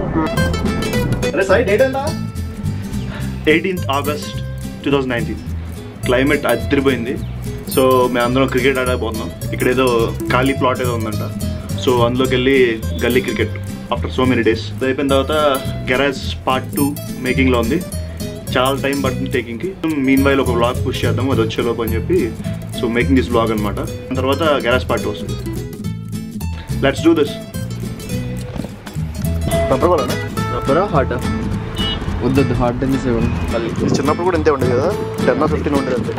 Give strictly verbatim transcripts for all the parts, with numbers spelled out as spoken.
అరే సాయి డేట్ ఎంత? Eighteenth August two thousand nineteen. Climate అదిరిపోయింది. సో మేము అందరం క్రికెట్ ఆడకపోతున్నాం. ఇక్కడ ఏదో ఖాళీ ప్లాట్ ఏదో ఉందంట. సో అందులోకి వెళ్ళి గల్లీ cricket after so many days. అది అయిపోయిన తర్వాత గెరాజ్ పార్ట్ టూ మేకింగ్లో ఉంది. చాలా టైం పడుతుంది టేకింగ్కి. మీన్ వైల్ ఒక వ్లాగ్ పుష్ చేద్దాము అది వచ్చేలోపు అని చెప్పి. సో మేకింగ్ దిస్ వ్లాగ్ అనమాట. దాని తర్వాత గెరాజ్ పార్ట్ టూ వస్తుంది. Let's do this. రబ్బర్ కూడా రబ్బరా హార్ట్ వద్దు హార్ట్ అని మళ్ళీ చిన్నప్పుడు కూడా ఇంతే ఉండేది కదా. టెన్ ఫిఫ్టీన్ ఉండేది అంతే.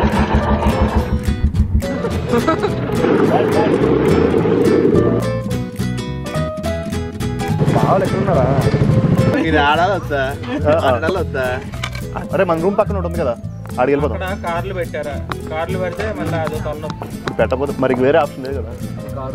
బాగా ఎక్కడున్నారా? ఇది ఆడాలి వద్దా ఆడాలి వద్దా? అరే మన రూమ్ పక్కన ఉంటుంది కదా ఆడికి వెళ్ళిపోతాం. కార్లు పెట్టారా? కార్లు పెడితే మళ్ళీ అదో తలనొప్పి. పెట్టకపోతే మరి వేరే ఆప్షన్ లేదు కదా. కారు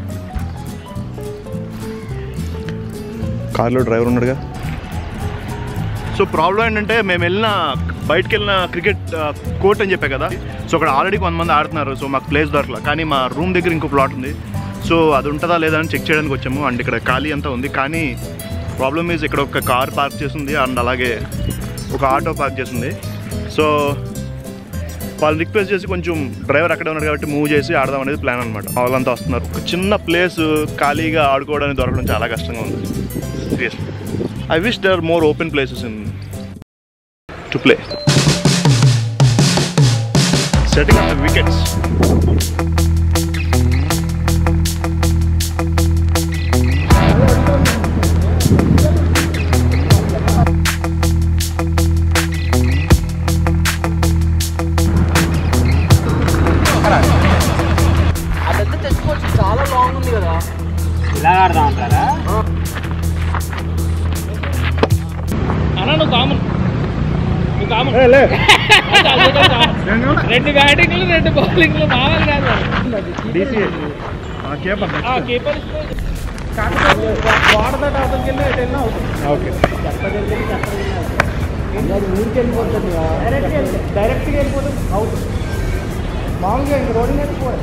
కార్లో డ్రైవర్ ఉన్నాడుగా. సో ప్రాబ్లం ఏంటంటే మేము వెళ్ళిన బయటకు వెళ్ళిన క్రికెట్ కోర్ట్ అని చెప్పే కదా. సో అక్కడ ఆల్రెడీ కొంతమంది ఆడుతున్నారు. సో మాకు ప్లేస్ దొరకలేదు. కానీ మా రూమ్ దగ్గర ఇంకో ప్లాట్ ఉంది. సో అది ఉంటుందా లేదా అని చెక్ చేయడానికి వచ్చాము. అండ్ ఇక్కడ ఖాళీ అంతా ఉంది. కానీ ప్రాబ్లమ్ ఈజ్ ఇక్కడ ఒక కార్ పార్క్ చేసింది అండ్ అలాగే ఒక ఆటో పార్క్ చేసింది. సో వాళ్ళు రిక్వెస్ట్ చేసి కొంచెం డ్రైవర్ అక్కడే ఉన్నారు కాబట్టి మూవ్ చేసి ఆడదాం అనేది ప్లాన్ అనమాట. వాళ్ళంతా వస్తున్నారు. ఒక చిన్న ప్లేస్ ఖాళీగా ఆడుకోవడానికి దొరకడం చాలా కష్టంగా ఉంది. Serious I wish there are more open places in to play. Setting up the wickets. అదంతా తెచ్చుకోవచ్చు. చాలా లాంగ్ ఉంది కదా. ఇలా ఆడదాం అంటారా? నువ్వు కామన్ నువ్వు కామన్ రెండు బ్యాటింగ్లు రెండు బౌలింగ్లు మామూలు కాదు. కాకపోతే వాడదాట అవతలకి వెళ్ళి ఎటు వెళ్ళినా అవుతుంది. ఓకే ఊరికి వెళ్ళిపోతుంది. డైరెక్ట్గా వెళ్ళిపోతుంది అవుతుంది. మామూలుగా ఇంక రోడ్డు మీద పోయి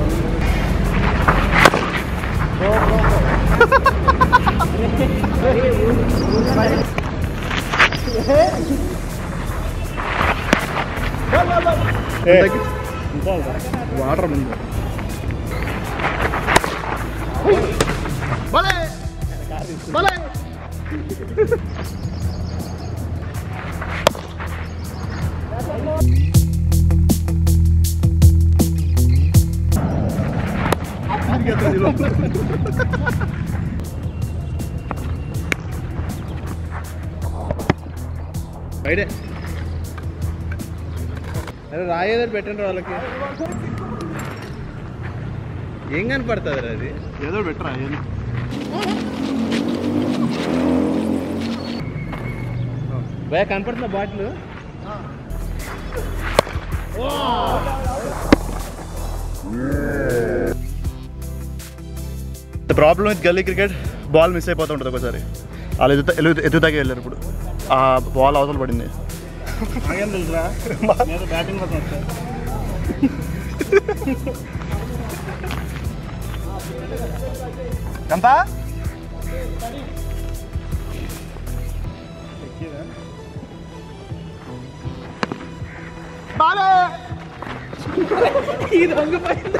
వాటర్ ముందు బయటే అరే రాయేదని పెట్టండి వాళ్ళకి. ఏం కనపడుతుంది అది? ఏదో పెట్టరా భయ కనపడుతున్నా బాటిల్. ద ప్రాబ్లమ్ విత్ గల్లీ క్రికెట్ బాల్ మిస్ అయిపోతూ ఉంటుంది ఒకసారి. వాళ్ళు ఎదు ఎదుగుతాకి వెళ్ళారు. ఇప్పుడు ఆ బాల్ అవతల పడింది. బ్యాటింగ్ ఎంత ఈ రంగు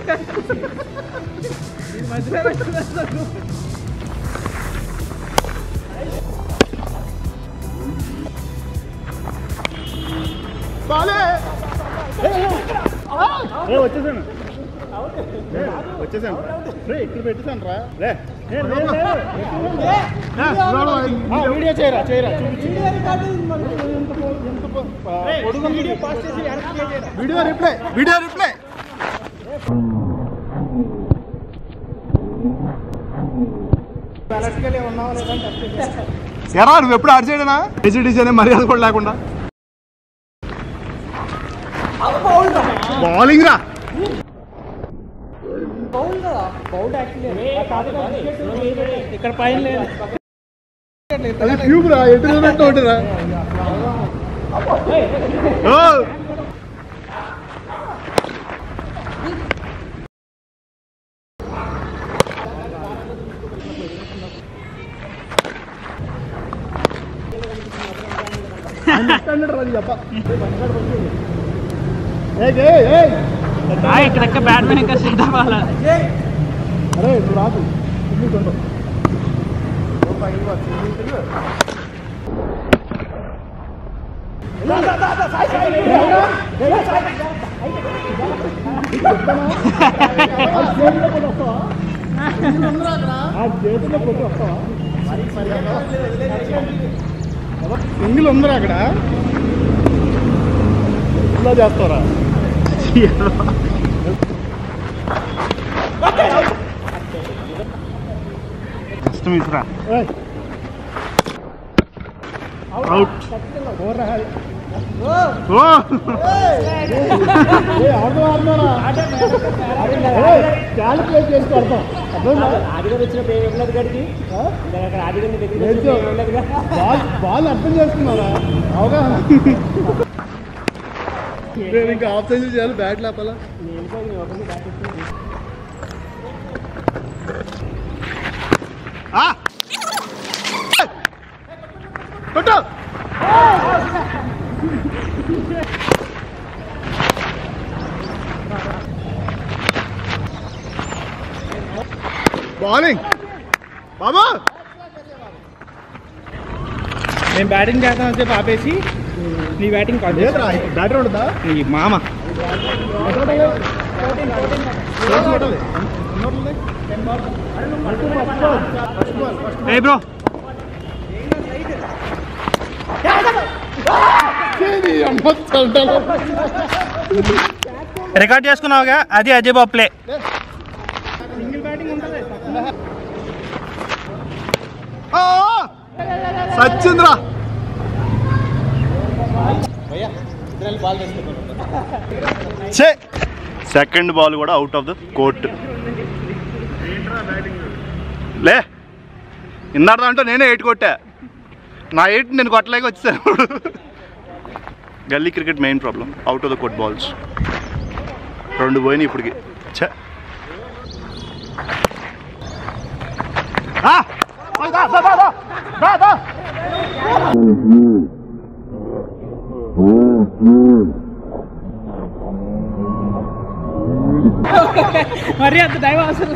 వచ్చేసాను వచ్చేసాను రే ఇక్కడ పెట్టేసాను రా రే వీడియో చేయరా చేయరా వీడియో రిప్లై వీడియో రిప్లై ఎరా నువ్వు ఎప్పుడు ఆడ చేయడనా డిజైన్ మర్యాద కూడా లేకుండా బౌలింగ్ రా ఇక్కడ పైన లేదు ట్యూబ్ రా ఎటు పెట్టిరా ఇక్కడ బ్యాట్మెన్ ఇంకా సెట్ అవ్వాలి. అరే నువ్వు రాదు సింగిల్ ఉందరా అక్కడ ఇలా చేస్తారా కష్టం ఇసురా అవుట్ క్యాలిక్యులేట్ చేసి కొడతాం. బాల్ అర్థం చేసుకున్నారా అవగాహన. ఇంకా ఆఫ్ సైజ్ చేయాలి బ్యాట్ లేపాలా. కొట్టు బౌలింగ్ బాబా. నేను బ్యాటింగ్ చేస్తానని చెప్పి ఆపేసి నీ బ్యాటింగ్ బ్యాటర్ ఉండదా నీ మామ. ఏ బ్రో రికార్డ్ చేసుకున్నావుగా, అది Ajay Babu play. Sachindra second ball కూడా అవుట్ ఆఫ్ ద కోర్ట్. లే ఇందాక అంటే నేనే ఎయిట్ కొట్టా, నా ఎయిట్ నేను కొట్టలేక వచ్చేసాను. గల్లీ cricket main problem out of the court balls. రెండు పోయినాయి ఇప్పటికి. ఛే మరి అంత దైవం అసలు.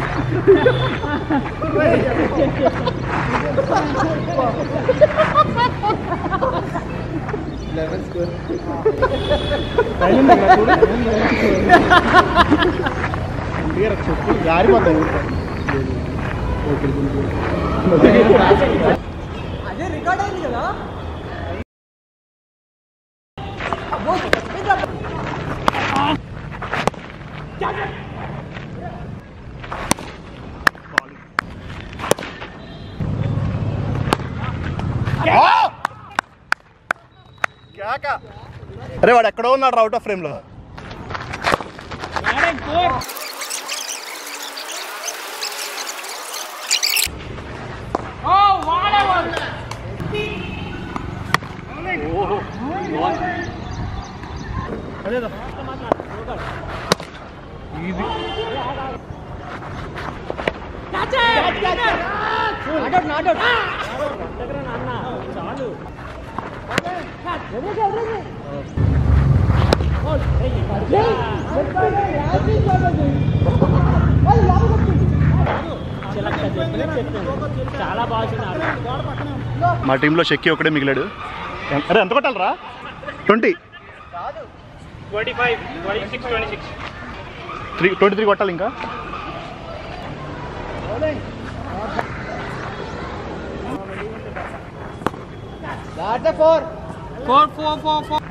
జారిపోతాయి. అదే రికార్డ్ అయింది కదా. అరే వాడు ఎక్కడో ఉన్నాడు అవుట్ ఆఫ్ ఫ్రేమ్ లో. చాలా బాగా. మా టీంలో షెక్కి ఒకడే మిగిలాడు. అరే ఎంత కొట్టాలరా? Twenty twenty five twenty six twenty six three twenty three కొట్టాలి ఇంకా. Four four four four